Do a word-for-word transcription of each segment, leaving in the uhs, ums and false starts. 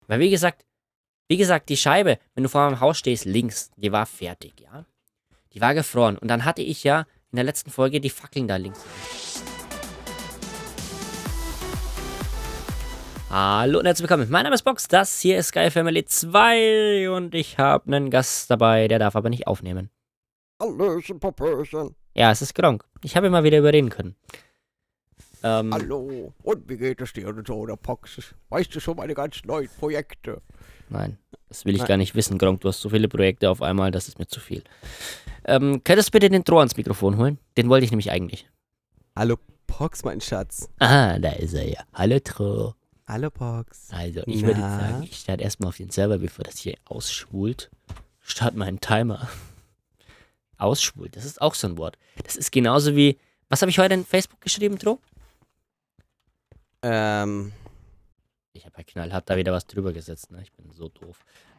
Weil wie gesagt, wie gesagt, die Scheibe, wenn du vor meinem Haus stehst, links, die war fertig, ja. Die war gefroren. Und dann hatte ich ja in der letzten Folge die Fackeln da links. Hallo und herzlich willkommen. Mein Name ist Box, das hier ist Sky Family zwei und ich habe einen Gast dabei, der darf aber nicht aufnehmen. Hallöchen, Popöchen. Ja, es ist Gronk. Ich habe ihn mal wieder überreden können. Ähm, Hallo. Und wie geht es dir so, der Pox? Weißt du schon meine ganz neuen Projekte? Nein, das will ich Nein. gar nicht wissen, Gronk. Du hast so viele Projekte auf einmal, das ist mir zu viel. Ähm, könntest du bitte den Tro ans Mikrofon holen? Den wollte ich nämlich eigentlich. Hallo, Pox, mein Schatz. Ah, da ist er ja. Hallo Tro. Hallo, Pox. Also, ich Na? würde sagen, ich starte erstmal auf den Server, bevor das hier ausschwult. Start meinen Timer. Ausschwult, das ist auch so ein Wort. Das ist genauso wie. Was habe ich heute in Facebook geschrieben, Tro? Ähm, Ich habe ja knallhart da wieder was drüber gesetzt, ne? Ich bin so doof.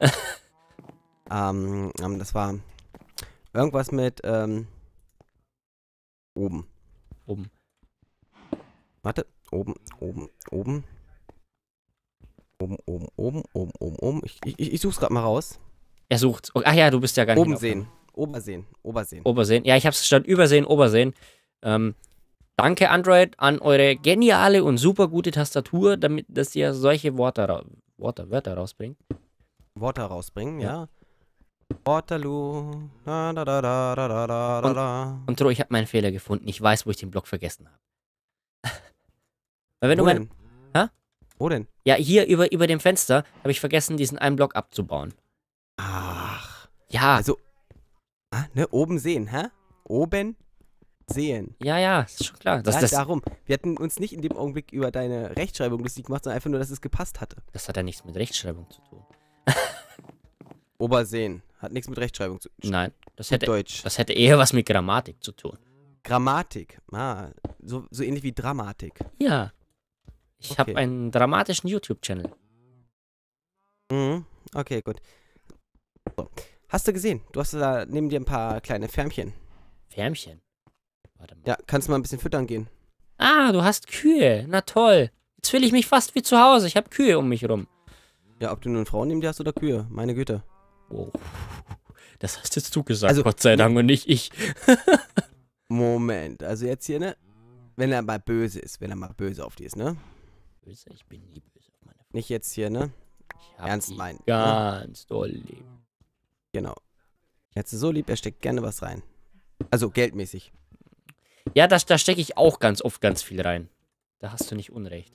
ähm, ähm, das war irgendwas mit, ähm, oben. Oben. Warte, oben, oben, oben. Oben, oben, oben, oben, oben, oben. Ich, ich, ich such's gerade mal raus. Er sucht. Oh, ach ja, du bist ja gar nicht. Oben in Aufnahme. sehen. Obersehen. Obersehen. Obersehen. Ja, ich habe es statt Übersehen, Obersehen. Ähm, danke, Android, an eure geniale und super gute Tastatur, damit, dass ihr solche Worte, ra Worte Wörter rausbringt. Worte rausbringen, Ja. ja. Waterloo. Da, da, da, da, da, da, da, da, da. Und Tro, ich habe meinen Fehler gefunden. Ich weiß, wo ich den Block vergessen habe. Weil wenn Wo du mein, denn? Hä? Wo denn? Ja, hier über, über dem Fenster habe ich vergessen, diesen einen Block abzubauen. Ach. Ja, Also, ah, ne, oben sehen, hä? Oben sehen. ja, ja, ist schon klar. Das, ja, das, darum. Wir hatten uns nicht in dem Augenblick über deine Rechtschreibung lustig gemacht, sondern einfach nur, dass es gepasst hatte. das hat ja nichts mit Rechtschreibung zu tun. Obersehen. Hat nichts mit Rechtschreibung zu tun. Nein, das hätte, Deutsch. das hätte eher was mit Grammatik zu tun. Grammatik. Ah, so, so ähnlich wie Dramatik. Ja. Ich Okay. habe einen dramatischen YouTube-Channel. Mhm. Okay, gut. So. Hast du gesehen? Du hast da neben dir ein paar kleine Färmchen. Färmchen. Warte mal. Ja, kannst du mal ein bisschen füttern gehen? Ah, du hast Kühe. Na toll. Jetzt fühle ich mich fast wie zu Hause. Ich habe Kühe um mich rum. Ja, ob du nun Frauen neben dir hast oder Kühe. Meine Güte. Oh. Das hast jetzt du gesagt, Also, Gott sei Dank, und nicht ich. Moment. Also jetzt hier, ne? Wenn er mal böse ist. Wenn er mal böse auf die ist, ne? Böse, ich bin nie böse auf meine Frau. Nicht jetzt hier, ne? Ich hab Ernst die meinen, ne? Ganz doll lieb. Genau. Jetzt so lieb, er steckt gerne was rein. Also geldmäßig. Ja, das, da stecke ich auch ganz oft ganz viel rein. Da hast du nicht Unrecht.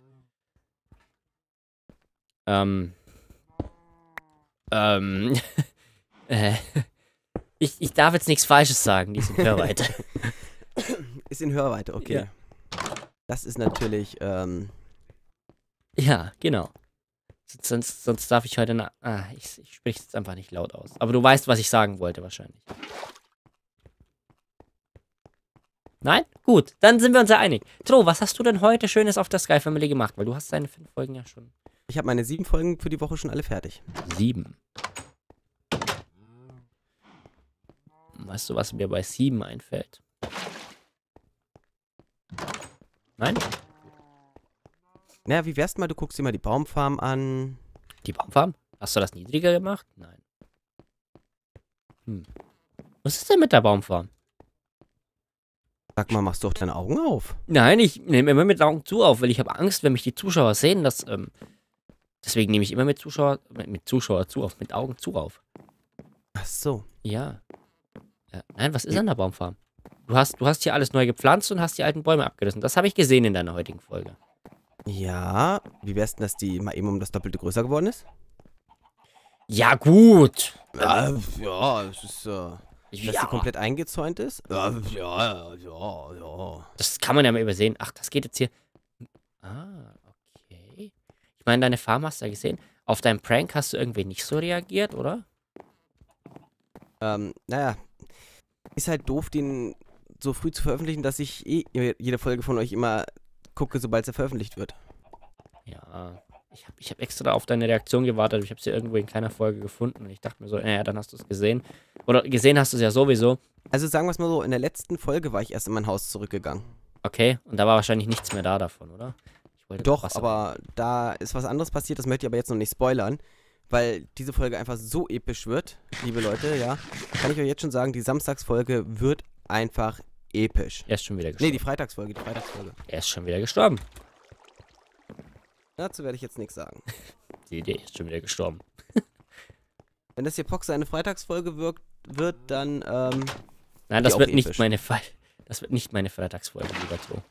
Ähm. Ähm. äh, ich, ich darf jetzt nichts Falsches sagen, die sind Hörweite. Ist in Hörweite, okay. Ja. Das ist natürlich, ähm, Ja, genau. Sonst, sonst darf ich heute na ah, ich, ich spreche es jetzt einfach nicht laut aus. Aber du weißt, was ich sagen wollte wahrscheinlich. Nein? Gut, dann sind wir uns ja einig. Tro, was hast du denn heute Schönes auf der Sky Family gemacht? Weil du hast deine fünf Folgen ja schon. ich habe meine sieben Folgen für die Woche schon alle fertig. Sieben. Weißt du, was mir bei sieben einfällt? Nein? Naja, wie wär's mal, du guckst dir mal die Baumfarm an. Die Baumfarm? Hast du das niedriger gemacht? Nein. Hm. Was ist denn mit der Baumfarm? Sag mal, machst du doch deine Augen auf. Nein, ich nehme immer mit Augen zu auf, weil ich habe Angst, wenn mich die Zuschauer sehen, dass, ähm, deswegen nehme ich immer mit Zuschauer, mit, mit Zuschauer zu auf, mit Augen zu auf. Ach so. Ja. ja. Nein, was ist an der Baumfarm? Du hast, du hast hier alles neu gepflanzt und hast die alten Bäume abgerissen. Das habe ich gesehen in deiner heutigen Folge. Ja, wie wär's denn, dass die mal eben um das Doppelte größer geworden ist? Ja, gut. Ja, ja, es ist, äh, dass Ja, die komplett eingezäunt ist? Ja, ja, ja, ja. das kann man ja mal übersehen. Ach, das geht jetzt hier. Ah, okay. Ich meine, deine Farm hast du ja gesehen. Auf deinen Prank hast du irgendwie nicht so reagiert, oder? Ähm, naja, ist halt doof, den so früh zu veröffentlichen, dass ich eh jede Folge von euch immer gucke, sobald sie veröffentlicht wird. Ja. Ich habe ich hab extra auf deine Reaktion gewartet. Ich habe sie irgendwo in keiner Folge gefunden. Und ich dachte mir so, naja, dann hast du es gesehen. Oder gesehen hast du es ja sowieso. Also sagen wir es mal so, in der letzten Folge war ich erst in mein Haus zurückgegangen. Okay, und da war wahrscheinlich nichts mehr da davon, oder? Ich wollte Doch, Wasser aber da ist was anderes passiert, das möchte ich aber jetzt noch nicht spoilern, weil diese Folge einfach so episch wird, liebe Leute, ja. Kann ich euch jetzt schon sagen, die Samstagsfolge wird einfach episch. Er ist schon wieder gestorben. Nee, die Freitagsfolge, die Freitagsfolge. Er ist schon wieder gestorben. Dazu werde ich jetzt nichts sagen. Die Idee ist schon wieder gestorben. Wenn das hier Pox eine Freitagsfolge wirkt, wird, dann, ähm... Nein, das auch wird nicht episch. meine Fe Das wird nicht meine Freitagsfolge, lieber Tro.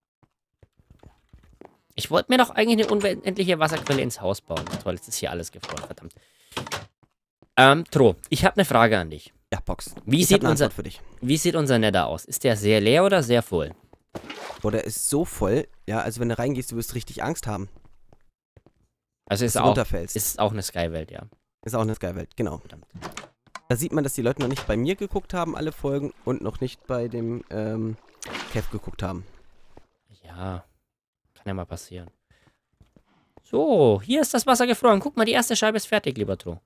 Ich wollte mir doch eigentlich eine unendliche Wasserquelle ins Haus bauen. Toll, jetzt ist hier alles gefroren, verdammt. Ähm, Tro, ich habe eine Frage an dich. Ja, Pox. Wie ich sieht hab eine unser Antwort für dich. Wie sieht unser Nether aus? Ist der sehr leer oder sehr voll? Boah, der ist so voll, ja, also wenn du reingehst, du wirst richtig Angst haben, Also dass ist du auch, runterfällst. ist auch eine Skywelt, ja. Ist auch eine Skywelt, genau. Verdammt. Da sieht man, dass die Leute noch nicht bei mir geguckt haben, alle Folgen, und noch nicht bei dem, ähm, Kev geguckt haben. Ja, kann ja mal passieren. So, hier ist das Wasser gefroren. Guck mal, die erste Scheibe ist fertig, lieber Tro.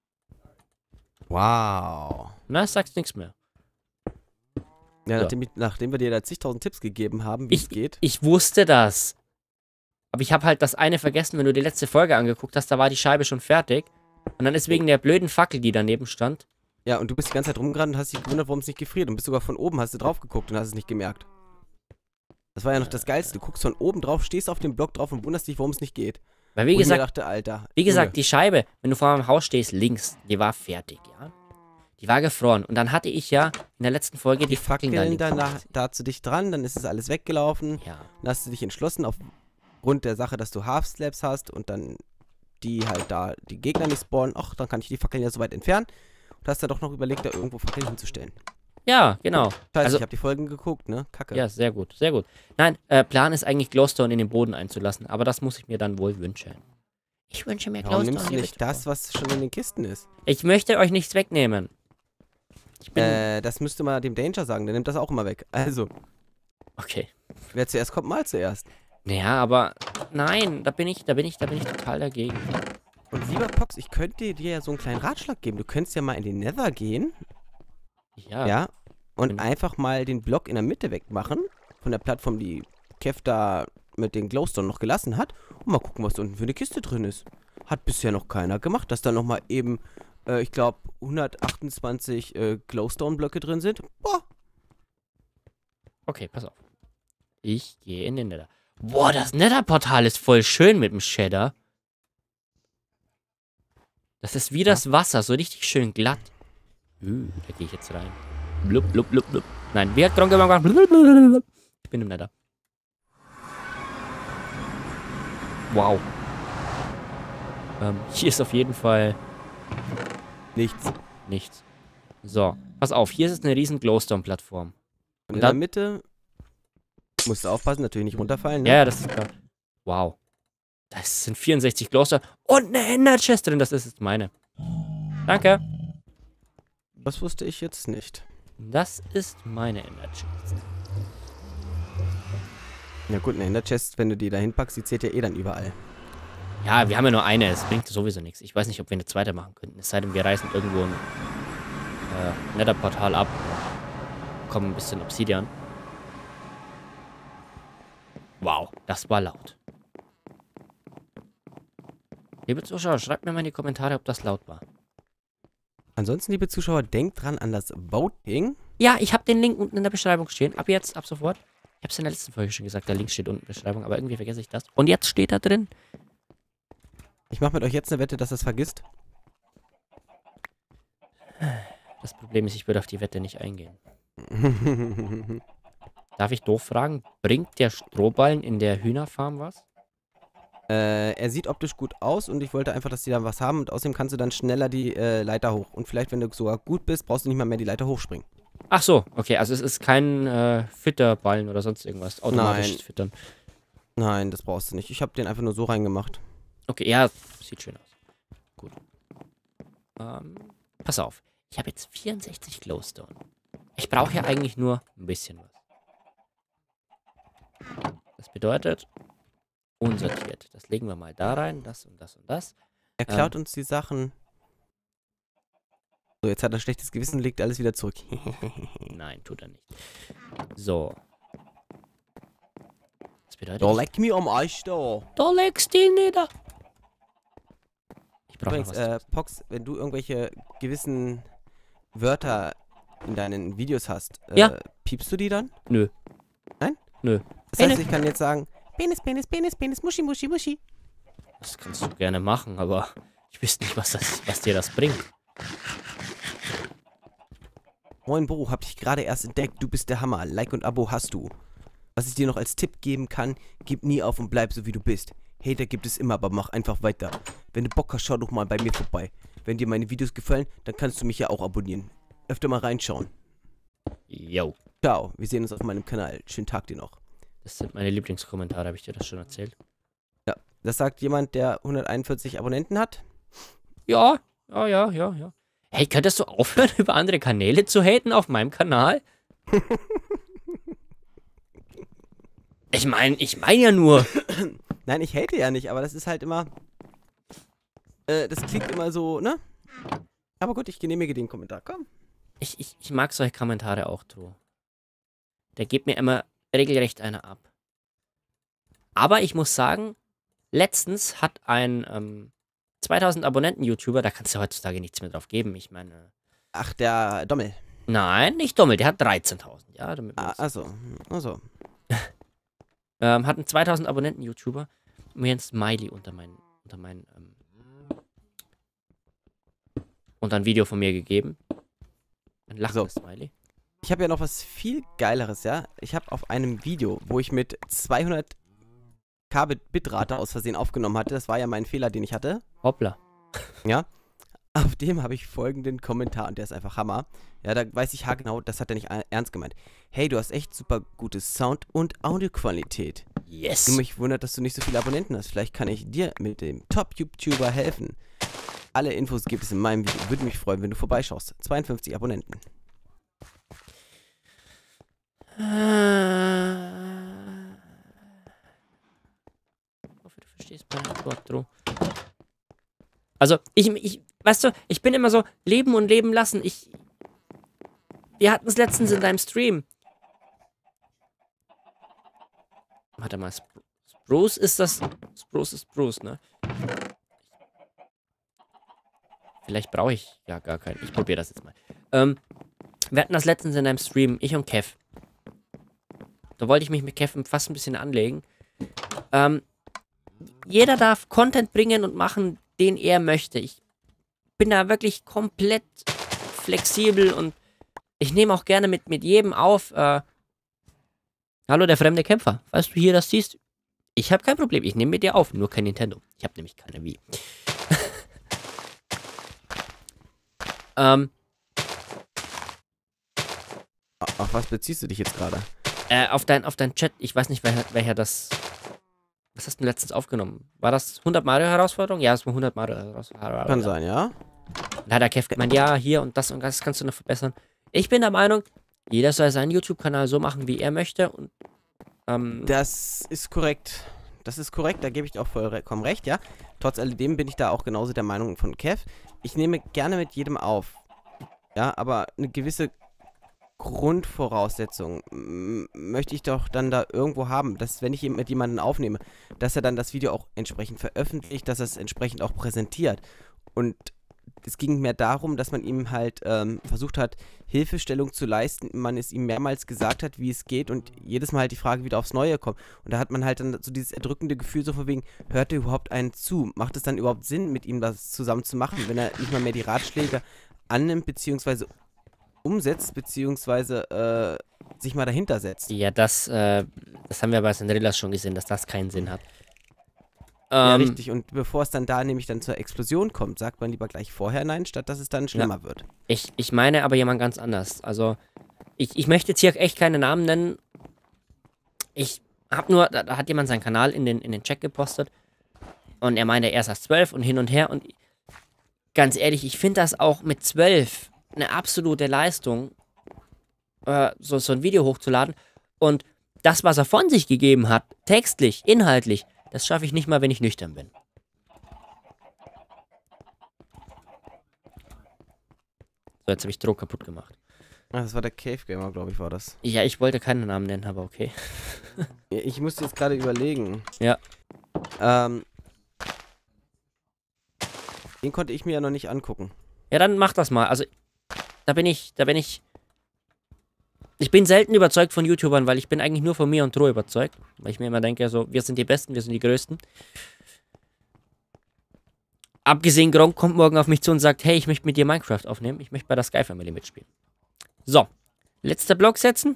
Wow. Na, sagst nichts mehr. Ja, So. nachdem, ich, nachdem wir dir da zigtausend Tipps gegeben haben, wie Ich- es geht. Ich wusste das. Aber ich habe halt das eine vergessen, wenn du die letzte Folge angeguckt hast, da war die Scheibe schon fertig. Und dann ist wegen der blöden Fackel, die daneben stand. Ja, und du bist die ganze Zeit rumgerannt und hast dich gewundert, warum es nicht gefriert. Und bist sogar von oben, hast du drauf geguckt und hast es nicht gemerkt. Das war ja noch das Geilste. Du guckst von oben drauf, stehst auf dem Block drauf und wunderst dich, warum es nicht geht. Weil wie und gesagt, ich mir dachte, Alter. wie gesagt, Junge, die Scheibe, wenn du vor meinem Haus stehst, links, die war fertig, ja. Die war gefroren. Und dann hatte ich ja in der letzten Folge die, die Fackeln da Fackeln liegen. danach, da zu dich dran, dann ist es alles weggelaufen. Ja. Dann hast du dich entschlossen, aufgrund der Sache, dass du Half-Slabs hast und dann die halt da, die Gegner nicht spawnen. Ach, dann kann ich die Fackeln ja so weit entfernen. Und hast dann doch noch überlegt, da irgendwo Fackeln hinzustellen. Ja, genau. Scheiße, Also- ich habe die Folgen geguckt, ne? Kacke. Ja, sehr gut, sehr gut. Nein, äh, Plan ist eigentlich Glowstone in den Boden einzulassen, aber das muss ich mir dann wohl wünschen. Ich wünsche mir Warum Glowstone. nimmst du liebe nicht Tro. das, was schon in den Kisten ist? Ich möchte euch nichts wegnehmen. Ich bin. Äh, das müsste mal dem Danger sagen, der nimmt das auch immer weg. Also, Okay. wer zuerst kommt, mal zuerst. Naja, aber nein, da bin ich, da bin ich, da bin ich total dagegen. Und lieber Pox, ich könnte dir ja so einen kleinen Ratschlag geben. Du könntest ja mal in den Nether gehen, Ja. ja, und Bin- einfach mal den Block in der Mitte wegmachen, von der Plattform, die Kev da mit den Glowstone noch gelassen hat, und mal gucken, was da unten für eine Kiste drin ist. Hat bisher noch keiner gemacht, dass da nochmal eben, äh, ich glaube, hundertachtundzwanzig äh, Glowstone-Blöcke drin sind. Boah, Okay, pass auf. Ich gehe in den Nether. Boah, das Nether-Portal ist voll schön mit dem Shader. Das ist wie das Wasser, so richtig schön glatt. Uh, da gehe ich jetzt rein. Blub, blub, blub, blub. Nein, wie hat Gronk immer gemacht? Blub, blub, blub, blub. Ich bin im Nether. Wow. Ähm, hier ist auf jeden Fall nichts. nichts. So, pass auf, hier ist eine riesen Glowstone-Plattform. Und Und in dann- der Mitte musst du aufpassen, natürlich nicht runterfallen, ne? Ja, ja, das ist klar. Wow. Das sind vierundsechzig Glowstone und eine Ender-Chest drin. Das ist jetzt meine. Danke. Das wusste ich jetzt nicht. Das ist meine Ender-Chest. Ja gut, eine Ender-Chest, wenn du die da hinpackst, die zählt ja eh dann überall. Ja, wir haben ja nur eine. Es bringt sowieso nichts. Ich weiß nicht, ob wir eine zweite machen könnten. Es sei denn, wir reißen irgendwo ein äh, Nether-Portal ab. Kommen ein bisschen Obsidian. Wow, das war laut. Liebe Zuschauer, schreibt mir mal in die Kommentare, ob das laut war. Ansonsten, liebe Zuschauer, denkt dran an das Voting. Ja, ich habe den Link unten in der Beschreibung stehen. Ab jetzt, ab sofort. Ich habe es in der letzten Folge schon gesagt, der Link steht unten in der Beschreibung, aber irgendwie vergesse ich das. Und jetzt steht da drin. Ich mache mit euch jetzt eine Wette, dass das vergisst. Das Problem ist, ich würde auf die Wette nicht eingehen. Darf ich doof fragen, bringt der Strohballen in der Hühnerfarm was? äh, er sieht optisch gut aus und ich wollte einfach, dass die da was haben. Und außerdem kannst du dann schneller die äh, Leiter hoch. Und vielleicht, wenn du sogar gut bist, brauchst du nicht mal mehr die Leiter hochspringen. Ach so, okay, also es ist kein äh, Fütterballen oder sonst irgendwas. Automatisches Nein. Füttern. Nein, das brauchst du nicht. Ich habe den einfach nur so reingemacht. Okay, ja, sieht schön aus. Gut. Ähm, pass auf. Ich habe jetzt vierundsechzig Glowstone. Ich brauche ja eigentlich nur ein bisschen was. Das bedeutet, unsortiert. Das legen wir mal da rein, das und das und das. Er klaut uns die Sachen. So, jetzt hat er schlechtes Gewissen und legt alles wieder zurück. Nein, tut er nicht. So. Das bedeutet Da das? leck mir am Arsch da. Da legst du ihn nieder. Ich brauche noch Übrigens, was. äh, Pox, wenn du irgendwelche gewissen Wörter in deinen Videos hast, äh, Ja. piepst du die dann? Nö. Nein? Nö. Das heißt, Penis. ich kann jetzt sagen, Penis, Penis, Penis, Penis, Muschi, Muschi, Muschi. Das kannst du gerne machen, aber ich wüsste nicht, was, das, was dir das bringt. Moin Bro, hab dich gerade erst entdeckt, du bist der Hammer. Like und Abo hast du. Was ich dir noch als Tipp geben kann, gib nie auf und bleib so wie du bist. Hater gibt es immer, aber mach einfach weiter. Wenn du Bock hast, schau doch mal bei mir vorbei. Wenn dir meine Videos gefallen, dann kannst du mich ja auch abonnieren. Öfter mal reinschauen. Yo. Ciao, wir sehen uns auf meinem Kanal. Schönen Tag dir noch. Das sind meine Lieblingskommentare, habe ich dir das schon erzählt? Ja, das sagt jemand, der hunderteinundvierzig Abonnenten hat. Ja, ja, ja, ja, ja. Hey, könntest du aufhören, über andere Kanäle zu haten auf meinem Kanal? Ich meine, ich meine ja nur. Nein, ich hate ja nicht, aber das ist halt immer... Äh, das klingt immer so, ne? Aber gut, ich genehmige den Kommentar. Komm. Ich, ich, ich mag solche Kommentare auch, Tro. Der gibt mir immer regelrecht einer ab. Aber ich muss sagen, letztens hat ein ähm, zweitausend Abonnenten-YouTuber, da kannst du heutzutage nichts mehr drauf geben. Ich meine. Ach, der Dommel. Nein, nicht Dommel, der hat dreizehntausend. Ja, damit wir Ah, uns- achso, achso. ähm, hat ein zweitausend Abonnenten-YouTuber mir ein Smiley unter mein, unter mein, ähm, unter ein Video von mir gegeben. Ein lachendes Smiley. Ich habe ja noch was viel Geileres, ja? Ich habe auf einem Video, wo ich mit zweihundert Kilobit Bitrate aus Versehen aufgenommen hatte, das war ja mein Fehler, den ich hatte, Hoppla. ja? Auf dem habe ich folgenden Kommentar und der ist einfach Hammer. Ja, da weiß ich haargenau, das hat er nicht a- ernst gemeint. Hey, du hast echt super gutes Sound- und Audioqualität. Yes. Nur mich wundert, dass du nicht so viele Abonnenten hast. Vielleicht kann ich dir mit dem Top-YouTuber helfen. Alle Infos gibt es in meinem Video. Würde mich freuen, wenn du vorbeischaust. zweiundfünfzig Abonnenten. Ich hoffe, du verstehst meine Antwort, Dro. Also, ich, ich, weißt du, ich bin immer so, leben und leben lassen. Ich, wir hatten es letztens in deinem Stream. Warte mal, Spru- Spruce ist das, Spruce ist Spruce, ne? Vielleicht brauche ich ja gar keinen. Ich probiere das jetzt mal. Ähm, wir hatten das letztens in deinem Stream, ich und Kev. Da wollte ich mich mit Kev fast ein bisschen anlegen. Ähm, jeder darf Content bringen und machen, den er möchte. Ich bin da wirklich komplett flexibel und ich nehme auch gerne mit, mit jedem auf. Äh, hallo, der fremde Kämpfer. Falls du hier das siehst, ich habe kein Problem. Ich nehme mit dir auf, nur kein Nintendo. Ich habe nämlich keine Wii. ähm, Auf auf was beziehst du dich jetzt gerade? äh, auf dein, auf dein Chat, ich weiß nicht, welcher, welcher das. Was hast du letztens aufgenommen? War das hundert Mario-Herausforderung? Ja, es war hundert Mario-Herausforderung. Kann sein, ja? Da hat der Kev gemeint, ja, hier und das und das kannst du noch verbessern. Ich bin der Meinung, jeder soll seinen YouTube-Kanal so machen, wie er möchte. Und, ähm, Das ist korrekt. Das ist korrekt, da gebe ich dir auch vollkommen recht, ja. Trotz alledem bin ich da auch genauso der Meinung von Kev. Ich nehme gerne mit jedem auf. Ja, aber eine gewisse Grundvoraussetzung m- möchte ich doch dann da irgendwo haben, dass wenn ich mit jemandem aufnehme, dass er dann das Video auch entsprechend veröffentlicht, dass er es entsprechend auch präsentiert. Und es ging mehr darum, dass man ihm halt ähm, versucht hat, Hilfestellung zu leisten, man es ihm mehrmals gesagt hat, wie es geht und jedes Mal halt die Frage wieder aufs Neue kommt. Und da hat man halt dann so dieses erdrückende Gefühl so von wegen, hört er überhaupt einen zu? Macht es dann überhaupt Sinn, mit ihm das zusammen zu machen, wenn er nicht mal mehr die Ratschläge annimmt, beziehungsweise umsetzt, beziehungsweise äh, sich mal dahinter setzt? ja, das, äh, das haben wir bei Sandrillas schon gesehen, dass das keinen Sinn hat. Ja, Ähm, richtig. Und bevor es dann da nämlich dann zur Explosion kommt, sagt man lieber gleich vorher nein, statt dass es dann schlimmer wird. Ich, ich meine aber jemand ganz anders. Also, ich, ich möchte jetzt hier echt keine Namen nennen. Ich hab nur, da, da hat jemand seinen Kanal in den, in den Chat gepostet. Und er meinte, er ist erst zwölf und hin und her. Und ganz ehrlich, ich finde das auch mit zwölf eine absolute Leistung, äh, so, so ein Video hochzuladen. Und das, was er von sich gegeben hat, textlich, inhaltlich, das schaffe ich nicht mal, wenn ich nüchtern bin. So, jetzt habe ich Druck kaputt gemacht. Ah, das war der Cave Gamer, glaube ich, war das. Ja, ich wollte keinen Namen nennen, aber okay. Ich musste jetzt gerade überlegen. Ja. Ähm. Den konnte ich mir ja noch nicht angucken. Ja, dann mach das mal. Also, da bin ich, da bin ich... Ich bin selten überzeugt von YouTubern, weil ich bin eigentlich nur von mir und Tro überzeugt. Weil ich mir immer denke, so, wir sind die Besten, wir sind die Größten. Abgesehen, Gronk kommt morgen auf mich zu und sagt, hey, ich möchte mit dir Minecraft aufnehmen. Ich möchte bei der Sky Family mitspielen. So, letzter Block setzen.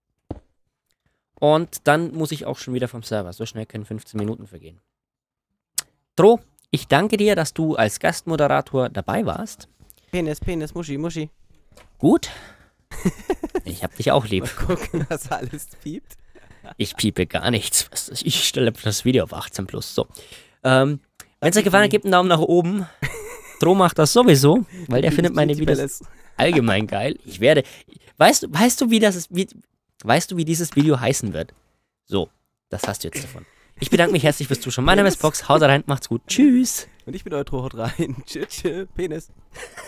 Und dann muss ich auch schon wieder vom Server. So schnell können fünfzehn Minuten vergehen. Tro, ich danke dir, dass du als Gastmoderator dabei warst. Penis, Penis, Muschi, Muschi. Gut. Ich hab dich auch lieb. Mal gucken, was alles piept. Ich piepe gar nichts. Ich stelle das Video auf achtzehn plus. So. Ähm, wenn es euch gefallen hat, gebt einen Daumen nach oben. Tro macht das sowieso, weil der findet meine Videos allgemein geil. Ich werde... Weißt, weißt du, wie das ist... Wie, weißt du, wie dieses Video heißen wird? So, das hast du jetzt davon. Ich bedanke mich herzlich fürs Zuschauen. Mein Name ist Box. Haut rein, macht's gut. Tschüss. Und ich bin euer Tro, haut rein. Tschüss, tschüss, Penis.